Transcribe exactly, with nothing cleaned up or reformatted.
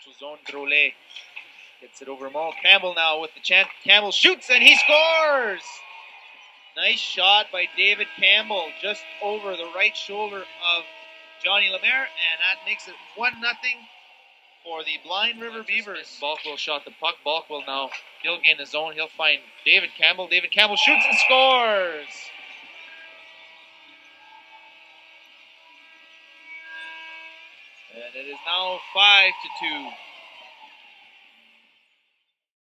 neutral zone. Drolet gets it over Mo. Campbell now with the chance. Campbell shoots and he scores! Nice shot by David Campbell just over the right shoulder of Johnny Lemaire, and that makes it one nothing for the Blind River Beavers. Balkwell shot the puck. Balkwell now, he'll gain the zone. He'll find David Campbell. David Campbell shoots and scores! And it is now five to two.